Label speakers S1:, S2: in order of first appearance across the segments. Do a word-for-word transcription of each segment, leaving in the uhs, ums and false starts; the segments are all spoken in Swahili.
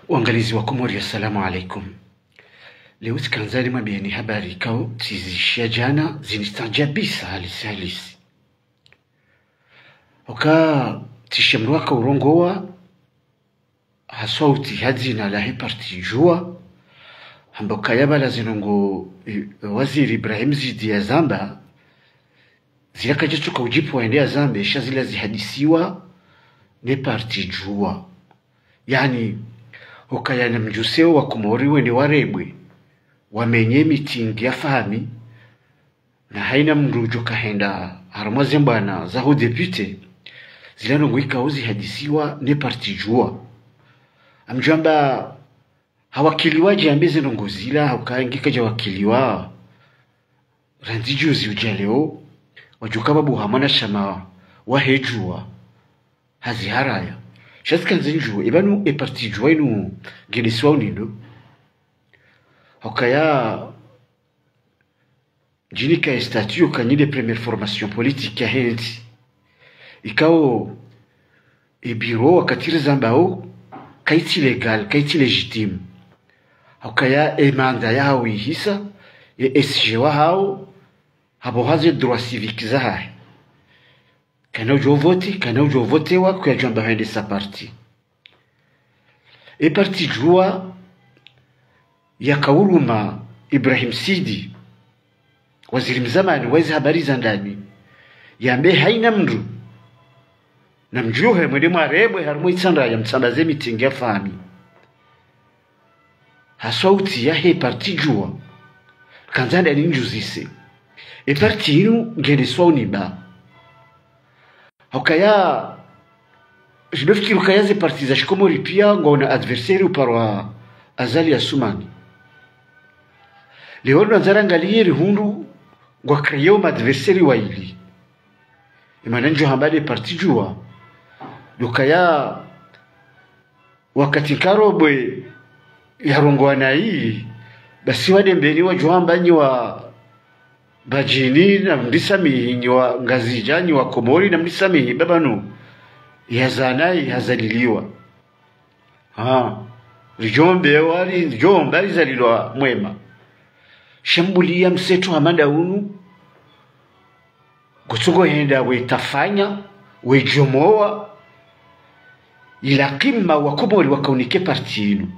S1: Uangalizi wa Komori, assalamu alaikum. Leo sikanzani mabieni habari kao tizishia jana zinistajabisa halisi halisi. Oka tishemruaka urongowa haswa utihadzi na lahi parti jua hamboka yabala zinongo waziri Ibrahim Zidi ya Zamba zilaka jituka ujipu wa endea Zambe isha zila zihadisiwa ne parti jua. Yani okaya na mjuseo wa Komori wende warebwe wamenye mitingi ya fahami na haina mrujo kahenda haramaze mbana za hu depute zilano ngwika uzi hadisiwa ne parti jua. Amjamba hawakiliwa jambize nongozila haukaangika jawakiliwa ranzi juzi ujaleo wajuka buhamana shama wahejua hazi haraya shazika nzinjua ibanu e parti jua inu geniswa unindo hokaya jinika estatio kanyide première formation politique ya henti ikao e bureau wakatiri zambao kaiti legal kaiti legitime hokaya e manda yao ihisa e S G wa hao habo haze droit civique zahahe kana ujo vote kana ujo vote wa kwa jamba hende sa parti e parti jua ya kauruma Ibrahim Sidi waziri mzamani wezi habari za ndani yambe haina mndu na mjuhe mwede mwarebwe harumu itsanda ya mtsambaze mitingi ya fahami haswauti ya he parti jua kanzanda ni njuzise e parti inu ngene swaniba hokaya jidofikiri kayaze parti za Komori pia ngona adversaire uparwa azali ya Sumani leo nazarangalie hundu ngwa kreo ma adversaire wa ili imanenjo hambade parti jua lukaya wakati karobwe yarongwana hii basi wade mbeni wa johambanyi wa bajini na mdisamihi wa ngazijani wa Komori na mdisamihi babanu yazanai hazaliliwa ha rijombe wali rijombe rizalilwa mwema shambulia mseto hamanda unu kutugo yenda wetafanya wejomoa ila kima wa Komori wakaunike parti inu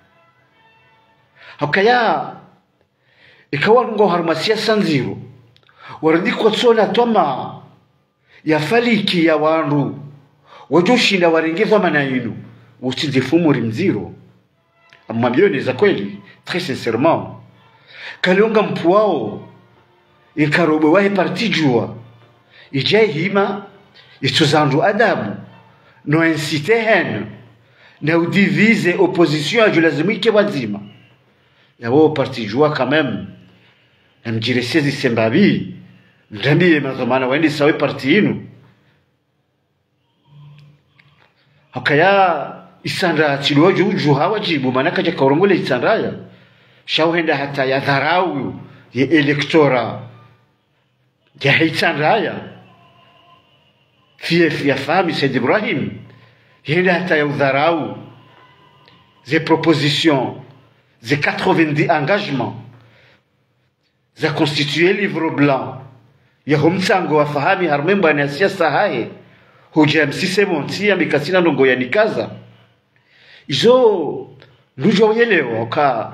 S1: hokaya ikawa ngo harmasia sanziro warandiko tsona toma ya faliki ya wandu wajoshinda warengeza manayinu usize fumuri mziro amwambio za kweli très sincèrement kalonga mpuao ikarobe wahe parti jua ijai hima ituzandu adabu no incite haine na udivise opposition ajulazimike wazima yawo parti jua quand même namjiresezi sembabi ndambiye mazomana waende sawe parti inu hokaya isanda chilojo uju hawajibu manaka ja korongole isandaya shauhenda hata ya dharau ya elektora ya hitandaya fief ya fami Said Ibrahim henda hata ya dharau ze propositions ze quatre-vingt-dix engagements za constituer livre blanc ya humsango wa fahami harmemba na siasa hae hoja msise monti ya mikasina nongo ya nikaza izo ndujo yelewa ka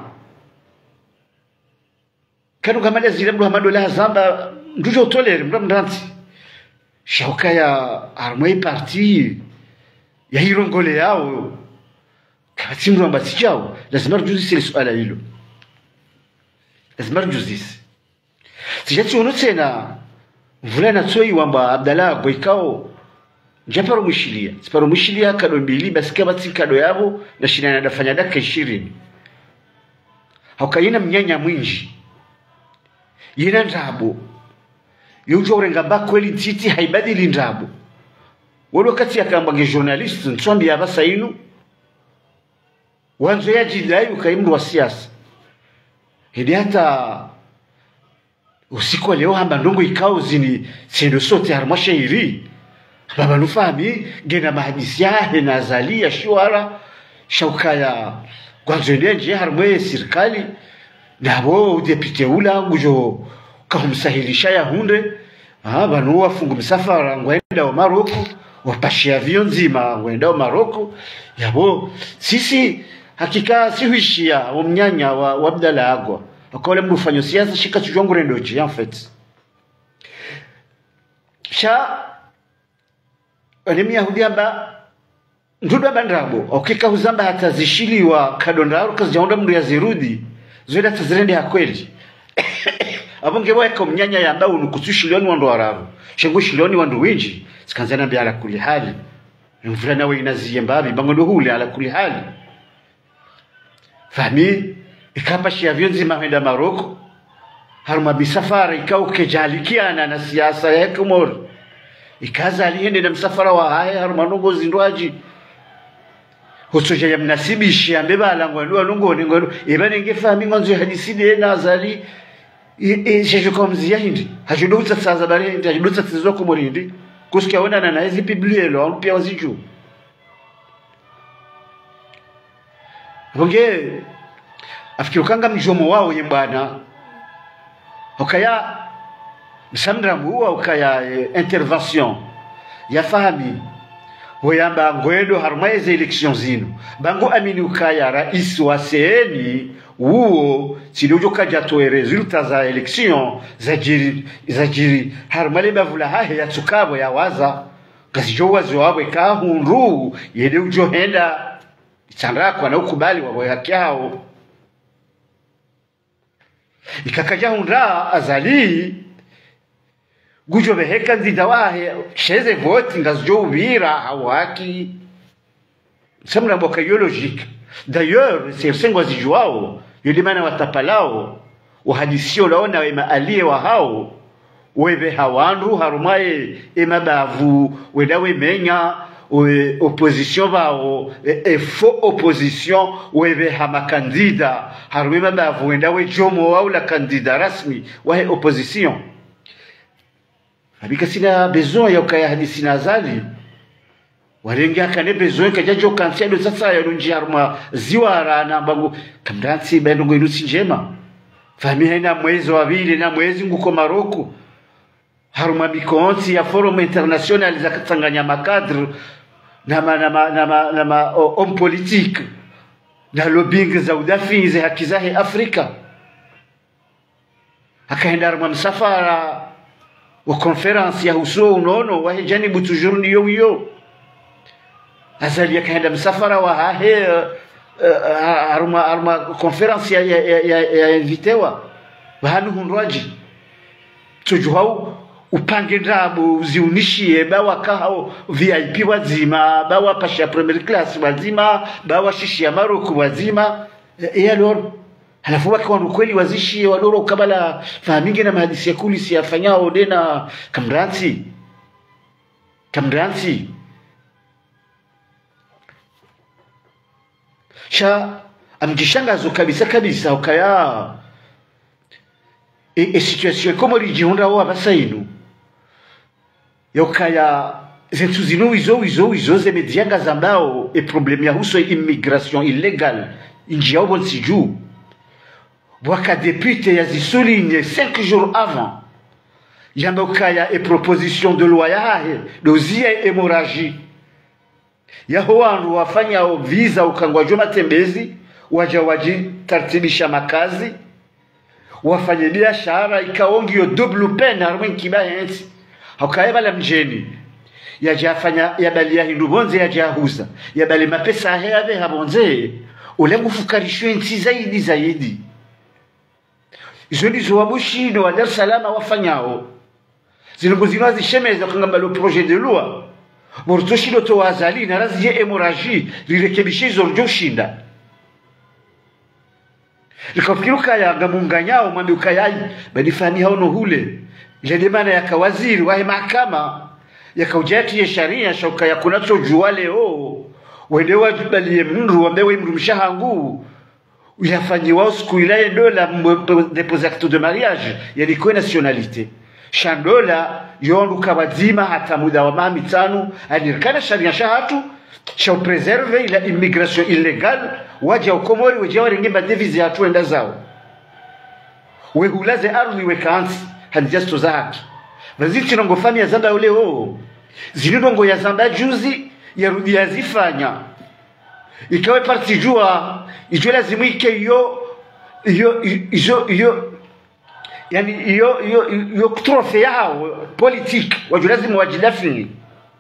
S1: kanu kama zile Muhammad la Zamba ndujo tolere mrandanti shauka ya armei parti ya hirongole yao kati mramba tijao lazima rujuzisi ile swala hilo lazima rujuzisi sijati ono tena vulana tsoi wamba Abdallah boikao njaparo mushilia siparo mushilia kado mbili basi kama tikado yabo na shina nadafanya daka ishirini haukaina mnyanya mwinji yina ndabo yujo urenga bakweli ntiti haibadili ndabo walo kati akambage journalist nsombi abasa inu wanzo yajidai ukaimdu wa siasa hidi hata usiku leo hamba ndongo ikao zini sendo sote harmasha hiri baba nufahami gena mahadisi yahe na zalia shuara shaukaya gwanzonenje harmwe serikali nabo udepite ula ngujo kahumsahilisha ya hunde ah banu wafunga msafara ngwenda wa Maroko wapashia avion nzima ngwenda wa Maroko yabo sisi hakika sihuishia umnyanya wa, wa Abdalla Agwa akole mfanyo siasa shika chujongo rendoji en fait sha anemia hudiamba nduda bandrabo okika huzamba hata zishiliwa kadondaru kazijaonda mndu ya zirudi zoenda tazirende ya kweli abonge weka mnyanya yamba unukusushilioni wandu warabu shengu shilioni wandu winji sikanzana bi ala kuli hali mvula nawe inaziye mbabi bangondo huli ala kuli hali fami ikapa shi avion zima henda Maroko haruma bisafara ikao kejalikiana na siasa ya Komori ikaza aliende na msafara wa haya haruma nongo zindwaji hosoja ya mnasibishi ambeba alangwa ndo nongo ngo ibane ngefami ngonzo hadisi de nazali e jeje komzia hindi hajudutsa tsaza bare hindi hajudutsa tsizo Komori hindi kusikia ona na hizi biblia lo pia waziju bonge afikirukanga mjomo wao yembana okaya msamdra muwa okaya intervention ya fahami woyamba ngwedo harmaize election zinu bango amini ukaya rais wa seni uo sidojo kaja toe resulta za election za jiri za jiri harmale bavula hahe ya tsukabo ya waza kasijo wazo wabwe ka hunru yede ujo henda itandakwa na ukubali wabo yakyao ikakaja hundra azali gujo beheka nzidawahe sheze vote ngazjo ubira hawaki semna boka biologique d'ailleurs c'est sengo zijuao yolimana watapalao uhadisio laona wema aliye wa hao webe hawandu harumaye emabavu wedawe menya we opposition bao e, e faux opposition webe hama kandida harume mabavu wedawe jomo au la kandida rasmi wahe opposition abika sina besoin ya kaya hadisi nazali warenga kane besoin kajajo kanselo sasa ya runji haruma ziwara na mbangu kamdansi bendo inusi njema fami haina mwezi wa vile na mwezi nguko Maroko haruma bikonsi ya forum international za katanganya makadre na ma, na ma, na ma, na ma homme politique na lobbying za udafi za haki za Afrika akaenda haruma msafara wa conference ya huso unono wa janibu toujours niyo yo azali akaenda msafara wa hahe haruma haruma conference ya ya ya, ya invitewa bahanu hunwaji tujuhau upange ndabo ziunishie bawa kahao V I P wazima bawa pasha premier class wazima bawa shishi ya Maroko wazima e alors halafu wake wanu kweli wazishi wadoro kabala fahamingi na mahadisi ya kulisi ya fanyao dena kamransi kamransi sha amjishangazo kabisa kabisa ukaya e, e situation como rijihunda wa basainu yokaya zetu zinu wizo wizo wizo zemedianga zambao e problemi ya huso immigration illégale injia obon siju waka député ya zisuligne cinq jours avant yambokaya e proposition de loi ya dozia hémorragie ya hoandu wafanya visa ukangwa joma tembezi waja waji tartibisha makazi wafanye biashara ikaongi yo double peine harwen kibayensi hokaya la mjeni yajafanya yabalia hindu bonze yajahuza yabali mapesa hebe habonze ulengu fukarishwe nti zaidi zaidi izo ndizo wabushino wa Dar es Salaam wafanyao zinogozino zishemeza kangamba le projet de loi mortoshino to wazali na razi ye hémorragie lirekebishe izo njoshinda likafikiruka ya gamunganyao mwambi ukayai badifani hao no hule ile maana ya kawaziri wa mahakama ya kaujati ya sharia shauka ya kunacho jua leo wende wajibalie mndu ambaye mndu mshahangu uyafanyiwa siku ile dola dépose acte de mariage yani kwa nationalité shandola yondu kabazima hata muda wa mami tano adirikana sharia shahatu sha preserve ila immigration illegal waje ukomori waje warengemba devise hatu enda zao we hulaze ardhi we kansi hadijasto za haki baziti nongo fami ya zamba ule ho zinongo ya zamba juzi ya rudi ya zifanya ikawe parti jua ijo lazima ike yo yo yo yo yani yo yo yo trofe yao politique wajo lazima wajidafini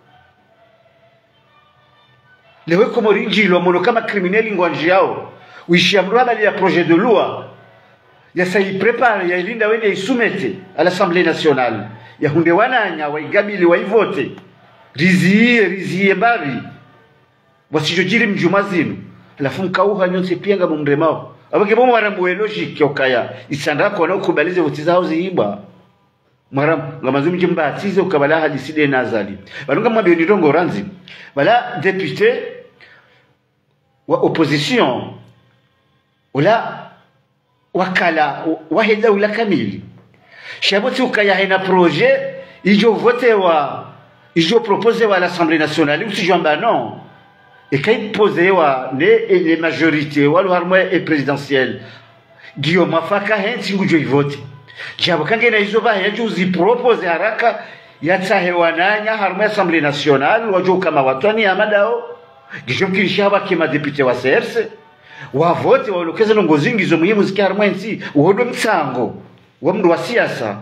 S1: lewe komori njilo mono kama criminel ngwanji yao uishiamrwa ya projet de loi ya sai prepare ya ilinda wende isumete à l'Assemblée nationale ya hunde wananya waigabili waivote rizie rizie bari wasijojiri mjumazinu alafu mkauha nyonse pianga mumremao abage bomo waramwe logique okaya isandako na ukubalize utizao ziiba maram ngamazumi jimbatize ukabala hadiside nazali balunga mwabe ndongo ranzi bala député wa opposition wala wakala wahida wala kamili shaboti ukaya hena projet ijo voté wa ijo proposé wa l'Assemblée nationale ou si jamba non et quand posé wa les les majorités wa le harmonie et présidentielle Guillaume Afaka hensi ngujo ivote jabo kange na izo ba yaje uzi propose haraka yatsahe wananya harmonie Assemblée nationale wajo kama watani amadao Guillaume Kilishaba kima député wa C R C wa vote wa lokeza nongozingi zo muhimu zikia harmonie nsi uhodo mtsango wa mndu wa siasa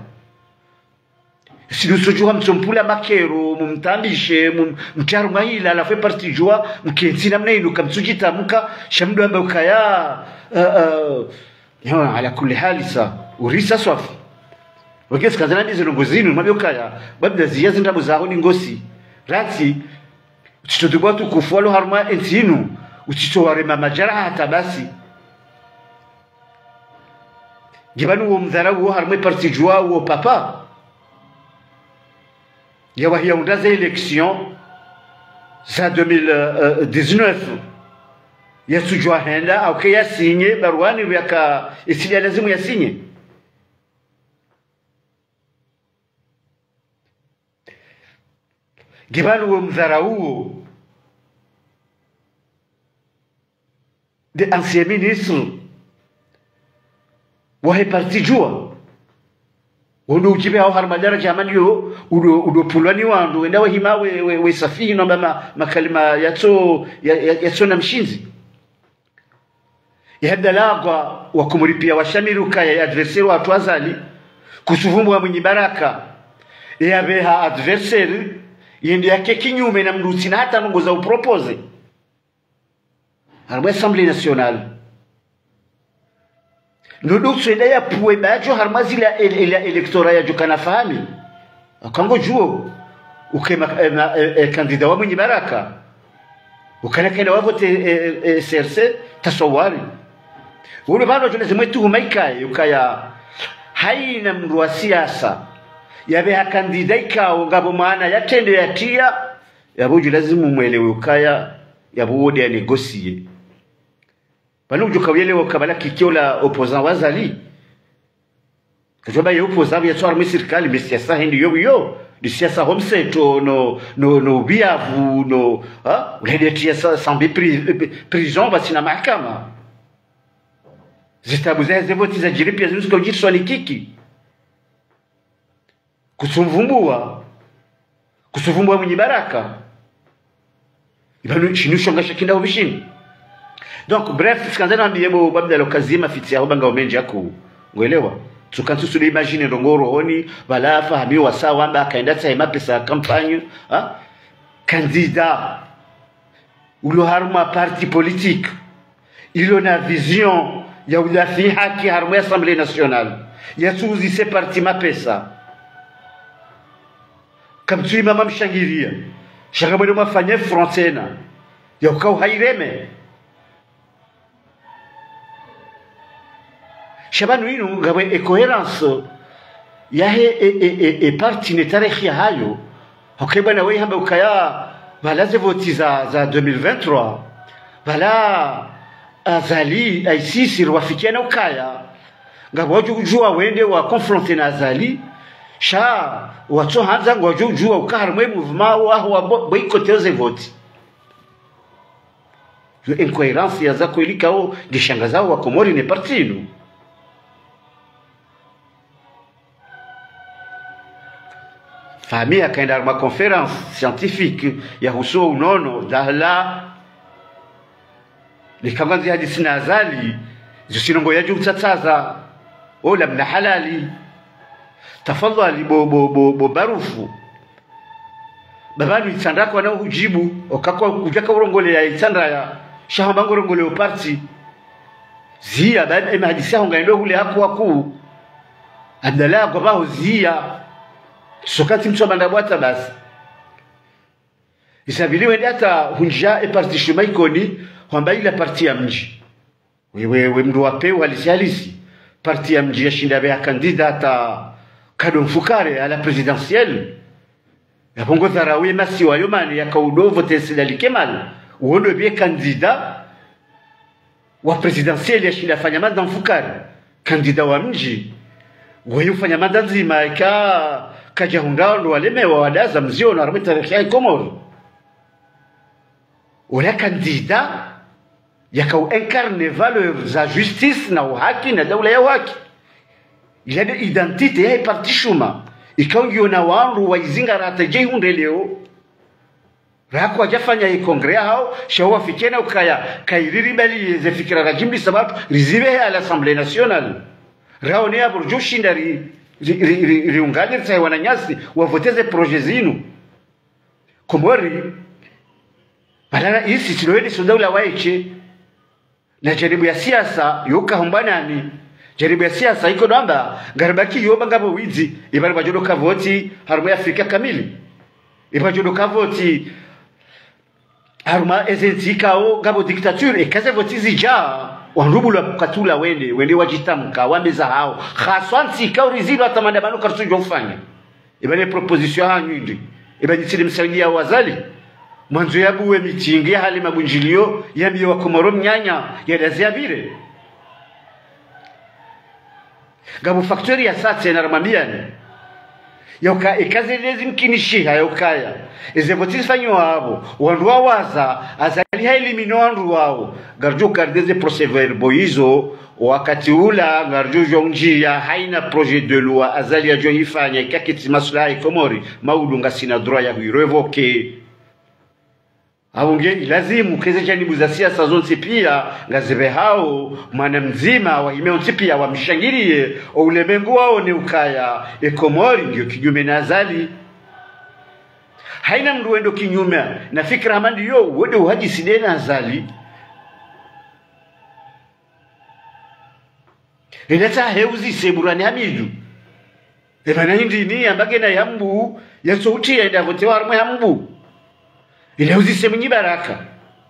S1: sidu sojua mtsompula makero mumtambishe mtaru mahila la fait partie joa mkenzi namna ino kamtsujita muka shamdu amba ukaya ya ala kulli hali sa urisa swafi wakesi kazana ndizo ngozinu mabyo kaya babda ziyazi ndabu zaho ni ngosi rati tutotubwa tukufwalo harma ensinu utitoware mamajara hata basi gibanu wo mdharau wo harma partie joa wo papa yawa hiya undaze election za deux mille dix-neuf yasujwa henda au ke yasinye barwani yaka isilia lazimu yasinye gibanu wa mdharau de ancien ministre wa parti jua wondo ujibe au harmadara jamani yo udo udo pulwani wandu enda wahima we we, we safihi no mama makalima yato yato na mshinzi yadalagwa wakumuripia washamiruka ya adversaire watu azali kusuvumbu wa mwenye baraka yabeha adversaire yende yake kinyume na mduti na hata nungo za upropose harma Assemblée nationale Nudu swenda ya puwe bajo harmazi la elektora ya jukana fahami akango juo ukema kandida wa mwenye baraka ukana kena wavote C R C tasawari ule bado tunasema tu maikai ukaya haina mndu wa siasa yabe hakandida ikao ngabo maana yatende yatia yabuju lazima muelewe ukaya yabuode ya negotier banu jukawele wakabala kikiola opposant wazali kajoba ye opposant ya tswar misirkali misiasa hindi yo yo di siasa homseto no no no biavu no ha ulede tiasa sambi prison basi na mahakama zitabu za zevoti za jiripi ya zinuska ujiti swali kiki kusumvumbua kusumvumbua mwenye baraka ibanu shinusho ngasha kinda ubishini donc bref skanzana ambiebo babda lokazima fitia obanga omenja ku ngoelewa tukantu sulu imagine ndongoro honi balafa hami wasawa amba kaenda tsaima pesa campagne ha candidat ulo harma parti politique ilo na vision ya udafi haki harma Assemblée nationale ya tuzi se parti mapesa kamtui mama mshangiria shagamwe mafanye frontena ya ukau haireme shabanu inu ngawe ecoherence yahe e, e, e, e parti netarehi hayo hokeba na wewe hamba ukaya balaze voti za za deux mille vingt-trois bala azali aisisi rwafikiana ukaya ngabo jua wende wa confronter na azali sha wato hanza ngo jua ukaharmwe mouvement wa wa boycotter ze voti incohérence ya zako ilikao gishangazao wa Komori ne partinu famille akaenda ma conférence scientifique ya huso unono dahla likanganzi hadithi na azali zisinongo ya jumtsatsaza ola mna halali tafadhali bo bo bo, bo barufu babanu itsandako wana ujibu okako kujaka urongole ya itsandra ya shahamba ngorongole o parti zia baba ema hadithi aho ngaindo hule haku haku adala gobaho zia sokati mtu bandabwata basi isabiliwe hata hunja e parti shuma ikoni kwamba ile parti ya mji wewe we mdu wapewa halisi halisi parti ya mji yashinda be kandidata kado mfukare ala presidentielle ya bongo tharawi masi wa yomani ya kaudo vote silali kemal uondo be kandida wa presidentielle yashinda fanya manda mfukare kandida wa mji wewe ufanya manda nzima ka kajahundao ndo walemewa wadaza mzio na armita ya Komori wala kandida yakau incarne valeur za justice na uhaki na daula ya haki il a de identité ya parti shuma ikao na wandu waizinga rataje hunde leo rako ajafanya hii kongrea hao shawa fikena ukaya kairiri bali ze fikira rajimbi sababu rizibe à l'Assemblée nationale rao ne aburjo shindari riungaje tsaye wananyasi wavoteze projet zinu Komori balana isi siloeni sundaula waiche na jaribu ya siasa yoka humbanani jaribu ya siasa iko namba garibaki yoba ngabo wizi ibari bajodo kavoti haruma Afrika kamili ibajodo kavoti haruma ezenzi kao ngabo dictature ekaze voti zija wanrubula katula wende wende wajitamka wameza hao khaswanti kao rizilo atamanda banu kartujo ufanya ibane proposition hanyindi ibani tsili msaidia wazali mwanzo yabuwe mitingi hali mabunjilio yambi wa Komoro mnyanya yadazia bire gabu factory ya sate na ramambiani yoka ikazelezi mkinishiha yokaya ezevoti fanywa habo wandu waza azali haelimino wandu wao garjo kardeze procès boizo wakati ula garjo jonjia haina projet de loi azali ya johifanya kakiti maslahi Komori maudunga sina droit ya kuirevoke Aunge lazimu keze janibu za siasa zonse pia ngazebe hao mwana mzima wa imeonse pia wamshangirie o ulemengu wao ni ukaya e Komori ndio kinyume na azali haina mdu wendo kinyume na fikra hamandi yo wode uhaji sidena azali ileta heuzi seburani hamidu ebana hindi ni ambage na yambu yasouti ya ndavote warmwe hambu ile uzise mnyi baraka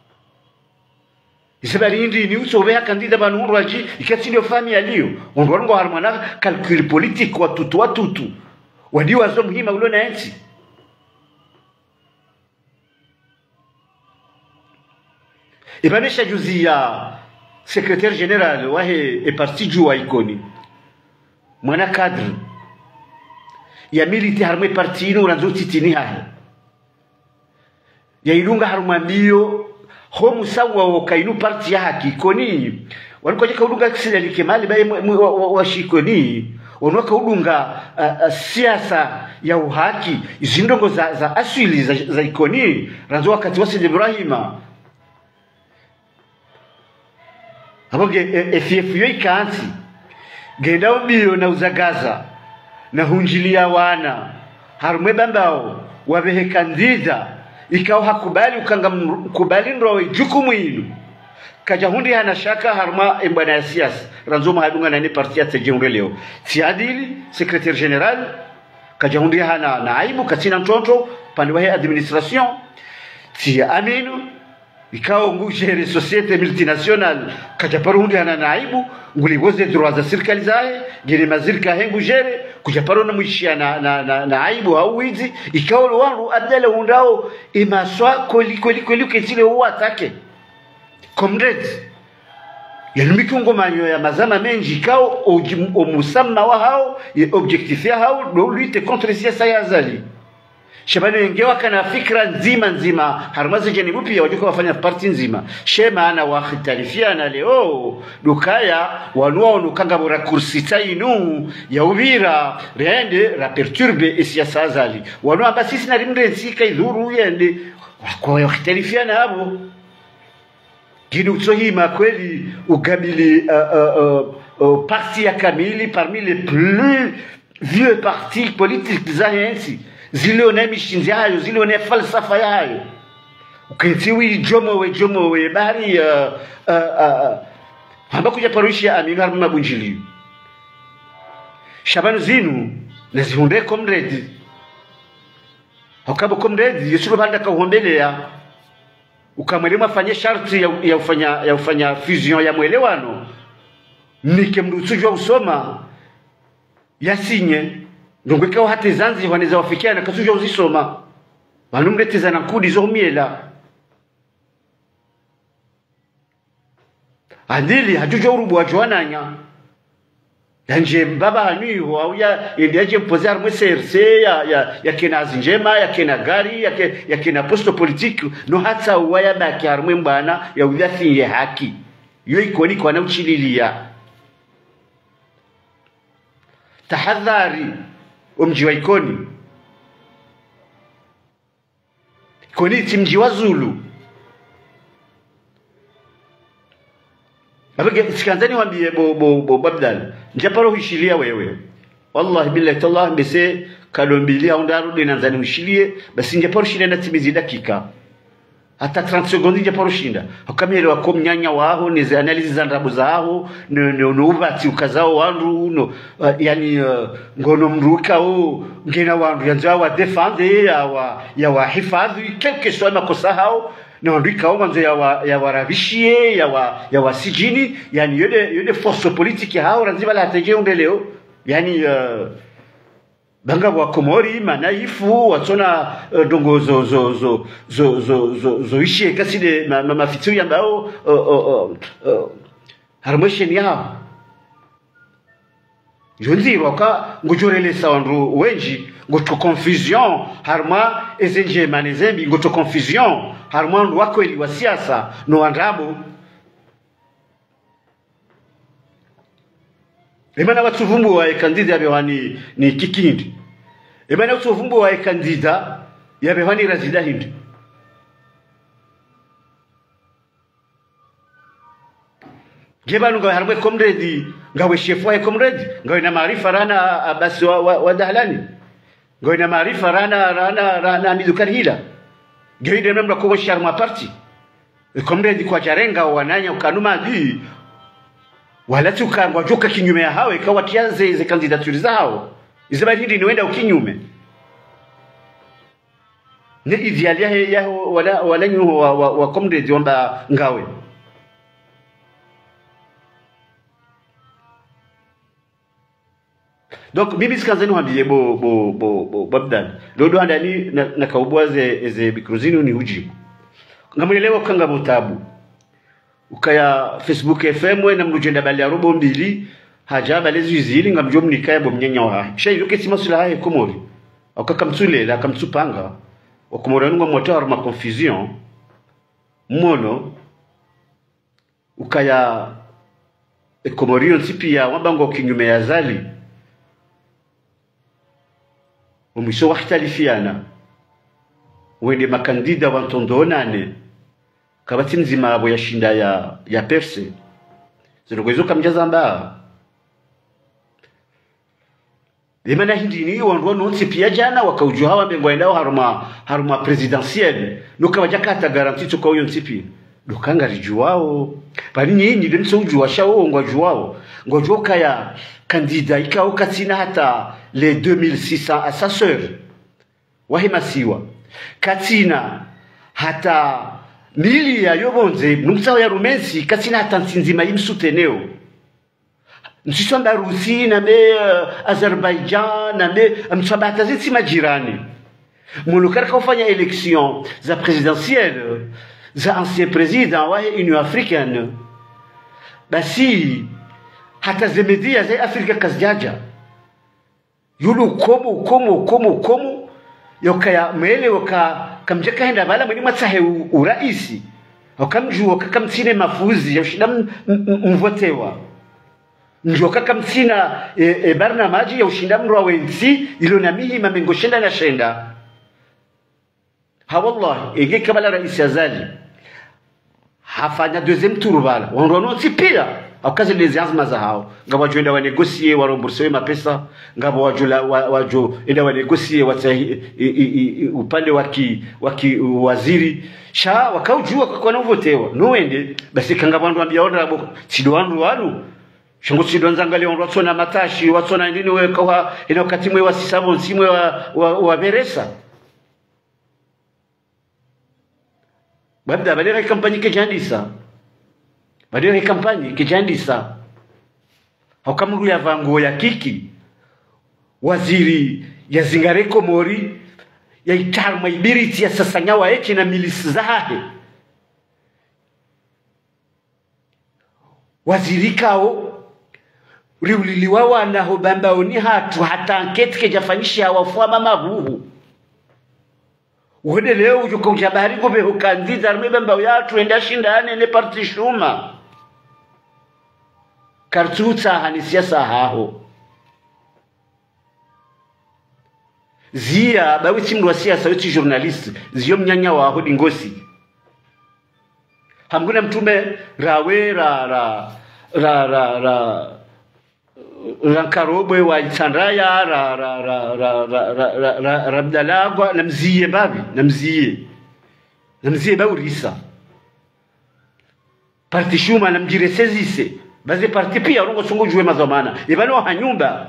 S1: isebari ndi ni usobe kandida banuru aji ikati ndio fami aliyo ngorongwa harmana calcul politique wa tutu wa tutu wadi wazo muhima ulo na enti ibanisha juzi ya secrétaire général wa he e parti jua ikoni mwana cadre ya militaire harmé parti ino ranzo titini hahe ya ilunga harumambio homu sawa wakainu parti ya haki koni walikoje kaudunga kisida likemali bae washikoni wanoka udunga uh, uh, siasa ya uhaki izindongo za, za asili za, za ikoni ranzo wakati wasi Ibrahima aboge F F yo ikanti genda ubio na uzagaza na hunjilia wana harumwe bambao wabehe kandida ikao hakubali ukanga kubali ndo jukumu hilo kajahundi hana shaka harma mbana ya siasa ranzoma hadunga na ni parti ya tejunge leo siadili secrétaire général kajahundi hana naibu katina mtoto pande wa administration si aminu ikao ngujere societe multinationale kajaparundi hana naibu nguliboze droits za serikali zae gere mazirika hengu jere kujaparo na mwishia na na, na, na aibu au wizi ikao wangu abdala undao imaswa koli koli koli ketile uwa atake comrades yanimikungo manyo ya mazama menji ikao omusamma wa hao objectifia hao do lutte contre siasa ya zali Shabani wengewa kana fikra nzima nzima harumazi jeni mupi wajuka wafanya parti nzima shema ana wakhtalifiana leo dukaya wanua onukanga bora kursi tainu ya uvira rende ra perturbe isiasa azali wanua amba sisi na rimre nsika idhuru yende kwa wakhtalifiana hapo kidu tsohima kweli ukabili uh, uh, uh, uh, parti ya kamili parmi les plus vieux partis politiques zahensi zile one mishinzi hayo zile one falsafa yayo uketiwi jomo we jomo we bari uh, uh, uh, hamba kuja parushi aminu harma mabunjili shabanu zinu nazihunde komredi hakabo komredi yesuru banda kauhombelea ukamwelema afanye sharti ya, ya ufanya ya ufanya fusion ya mwelewano nike mrutujwa usoma yasinye ndongweka hati zanzi waneza wafikiana kasujwa uzisoma wanumleteza na kudi zo miela andili hajujo urubu wa joananya yanje baba haniho au ya ndiaje mpozar mwe C R C ya ya ya kina zinjema ya kina gari ya ke, ya kina posto politiki no hata uwaya baki harmwe mbana ya udhafi ya haki yo ikoni kwa na uchililia tahadhari umji wa ikoni ikoni timji wa Zulu abage sikanzani wambie bo bo bo babdal njaparo hishilia wewe wallahi billahi tallah bese kalombilia ondaru dinanzani ushilie basi njaparo shilia na timizi dakika hata thelathini sekondi njaparo shinda hakamele wako mnyanya waho ni analizi za ndabu zao no no no ubati ukazao wandu no uh, yani uh, ngono mruka o ngena wandu yanza wa defende ya wa ya wa hifadhi quelque soit makosa hao na andika omanzo ya wa, ya waravishie ya wa ya wasijini yani yode yode force politique hao ranziba la teje undeleo yani uh, banga wa komori manaifu watona uh, dongo zo zo zo zo zo zo, zo ishie kaside ma, ma, mafitu yambao uh, uh, uh, uh, harmosheni yao jonzi waka ngojorele sawandu wenji ngoto confusion harma ezenje manezembi ngoto confusion harma wako ili wa siasa no andabo emana watuvumbu wa kandida yabewani ni kikindi emana watuvumbu wa kandida yabewani razida hindi gebanu nga harma komredi ngawe shefu wa komredi ngawe na maarifa rana basi wa, wa, wa dahlani ngawe na maarifa rana rana rana midukar hila ngawe na memra kwa sharma party komredi kwa jarenga wananya ukanuma di wala tukangwa joka kinyume ya hao ikawa tianze ze kandidaturi zao izaba hindi niwenda ukinyume ne ideali ya, ya wala wala nyu wa, wa, wa komredi wamba ngawe donc mimi sikanzani wambie bo bo bo bo babdan lodo andani na, na kaubwaze eze bikruzini ni hujibu ngamwelewa kanga mutabu ukaya Facebook F M na mrujenda bali ya robo mbili hajaba lezi zili ngamjo mnikaya bo mnyanya wa hai shay yoke sima sula hai komori akaka mtsule la kamtsupanga okomora ngo motor ma confusion mono ukaya ekomorio nsipia wabango kinyume ya zali umisho wakhtalifiana wende makandida wantondonane kabati nzima abo yashinda ya ya perse zinogozo kamjaza mba limana hindi ni wandu nonse pia jana wakaujua hawa bengo endao haruma haruma presidentielle nukabaja kata garanti to kwa yonsipi dokanga rijuwao bali nyinyi demso ujua shawo ngwajuwao ngwajoka ya kandida ikao katina hata les deux mille six cents à sa sœur wahimasiwa katina hata mili ya yobonze numsawa ya rumensi katina hata nsinzima imsuteneo nsiswamba Rusi na me uh, Azerbaijan na me mswamba hata ziti majirani mulukar kufanya election za presidentielle za ancien président wa Union africaine basi hata zemedia za Afrika kazjaja yulu komo komo komo komo yokaya mele waka kamjeka henda bala mwini matsahe uraisi wakamjua kakamtsine mafuzi yaushida mvotewa njo kakamtsina e, e barna maji yaushinda mrwa wensi ilo na mihi mamengo shenda na shenda ha wallahi ege kabala rais azali hafanya deuxième tour bala wanrono pia akazi lezi azma za hao ngabo wajoenda wa negotier wa rembourser mapesa ngabo wajula wajo enda wa negotier wata upande waki waki waziri sha wakaujua kwa novotewa noende basi kanga bandu ambia order abo sidwandu wanu shango sidwanza ngali onro tsona matashi watsona ndini we kwa ina wakati mwe wasisabo nsimwe wa wa, wa beresa babda balera kampani ke jandisa badere kampani kijandisa hakamru ya vango ya kiki waziri ya zingareko mori ya itarma ibiriti ya sasanya wa eki na milisi zahe waziri kao riuliliwa wana hobamba oni hatu hata anketi kejafanyisha wafuwa mama buhu uwede leo ujuko ujabari gobe hukandiza armebamba uyatu enda shindane ne parti shuma kartuta hani siasa haho zia bawi timru wa siasa weti journalist zio mnyanya wa hodi ngosi hamguna mtume rawe ra ra ra ra ra rankarobwe wa Itandaya ra ra ra ra ra ra rabdalagwa namziye babi namziye namziye bawi risa parti shuma namjire sezise baze parti pia rongo songo juwe mazomana ibano hanyumba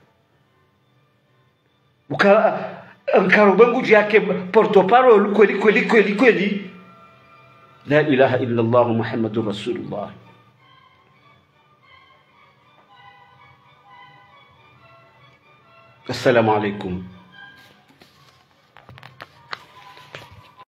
S1: uka nkarobangu yake portoparo kweli kweli kweli kweli la ilaha illa allah muhammadur rasulullah assalamu alaikum.